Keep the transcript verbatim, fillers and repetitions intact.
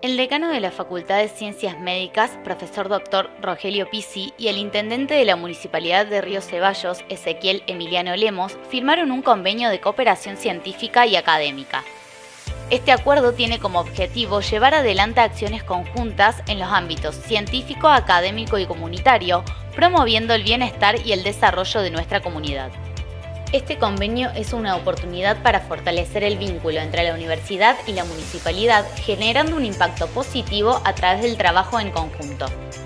El decano de la Facultad de Ciencias Médicas, profesor doctor Rogelio Pizzi, y el intendente de la Municipalidad de Río Ceballos, Ezequiel Emiliano Lemos, firmaron un convenio de cooperación científica y académica. Este acuerdo tiene como objetivo llevar adelante acciones conjuntas en los ámbitos científico, académico y comunitario, promoviendo el bienestar y el desarrollo de nuestra comunidad. Este convenio es una oportunidad para fortalecer el vínculo entre la universidad y la municipalidad, generando un impacto positivo a través del trabajo en conjunto.